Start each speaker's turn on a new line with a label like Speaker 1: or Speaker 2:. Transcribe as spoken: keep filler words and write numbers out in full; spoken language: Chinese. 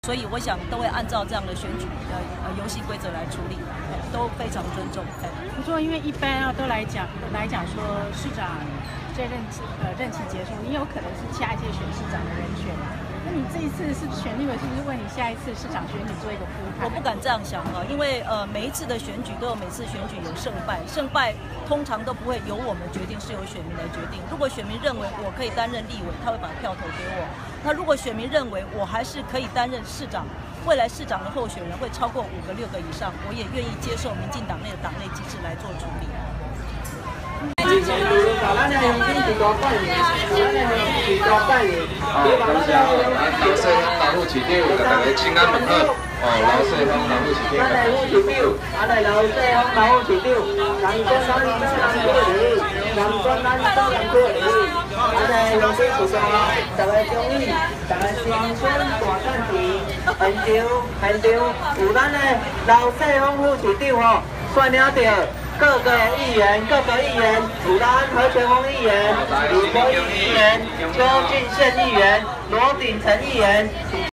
Speaker 1: 所以我想都会按照这样的选举呃呃游戏规则来处理，都非常尊重。
Speaker 2: 不过因为一般啊都来讲来讲说市长这任期呃任期结束，你有可能是下一届选市长的人选。那你这一次是选立委，是不是为你下一次市长选举做一个铺排？
Speaker 1: 我不敢这样想啊，因为呃每一次的选举都有每次选举有胜败，胜败通常都不会由我们决定，是由选民来决定。如果选民认为我可以担任立委，他会把票投给我。那如果选民认为我还是可以担任市长，未来市长的候选人会超过五个、六个以上，我也愿意接受民进党内的党内机制来做处理。
Speaker 3: 之前就是把咱的乡亲是多拜年，把咱的乡亲是多拜年。哦，感谢哦，咱老细乡老副市长，甲大家请安问好。哦，老细乡老副市长。咱的副市长，咱的老细乡老副市长，南关咱东南区的，南关咱东南区的，咱的乡亲是多，大家注意，大家新选大选时，现场现场有咱的老细乡副市长哦，选了着。各个议员，各个议员，有咱何全峰议员、李国英议员、邱俊宪议员、罗秉成议员。